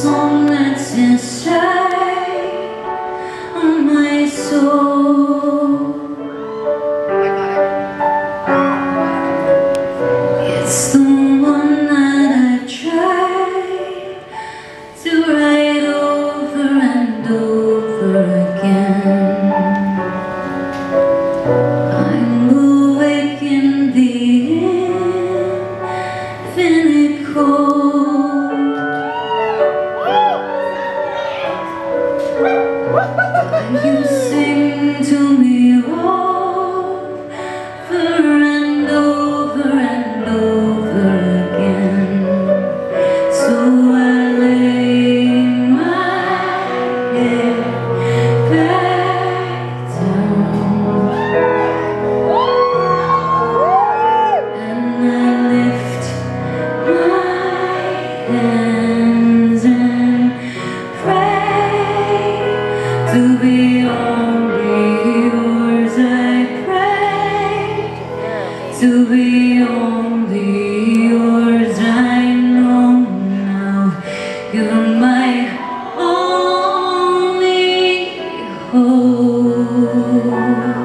song that's inside of my soul. It's the one that I've tried to write over and over again. I'm awake in the infinite cold. You sing to me over and over and over again. So I lay my head back down and I lift my hands and pray to be only yours. I pray to be only yours. I know now you're my only hope.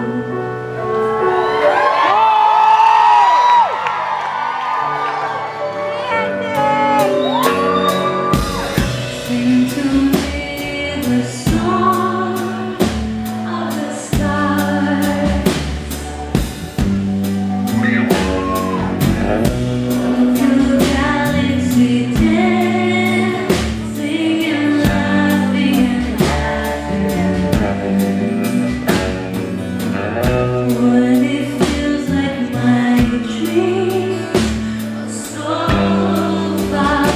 Sing to me the song of the stars. Through the galaxy dancing and laughing what it feels like my dreams are so far.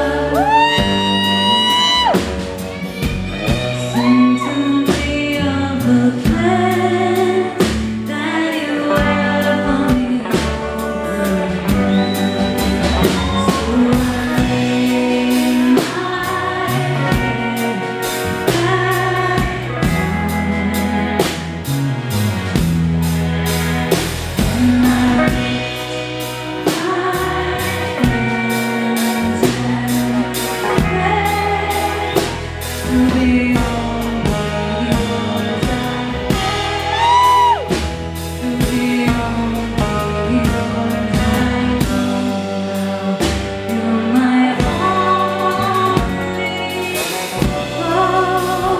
Sing to me of the plans that you have on me over again. So I lay my head back and I lift my hands and pray to be only yours. To be only yours. I know you're my only hope.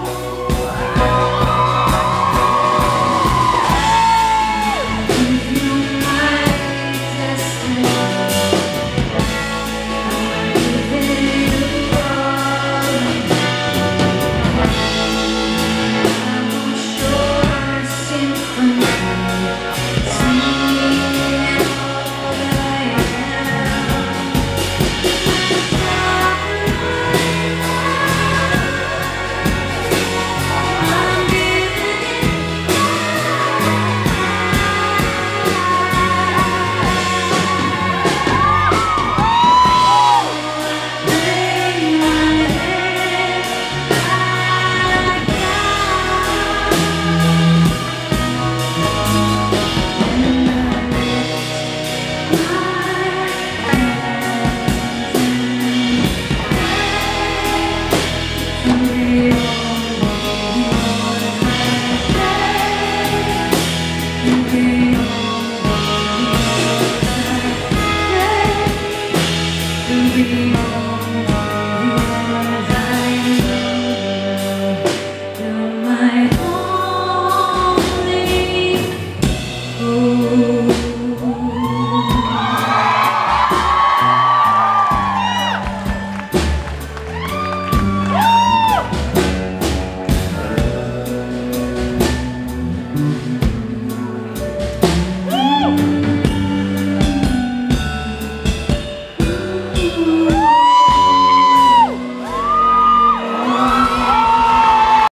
Give you my destiny. I'm giving you all. I'm sure symphony, singing all that I am. I'm giving it lay my head back down and I lift my hands and pray to be only yours. I pray to be only yours. I pray to be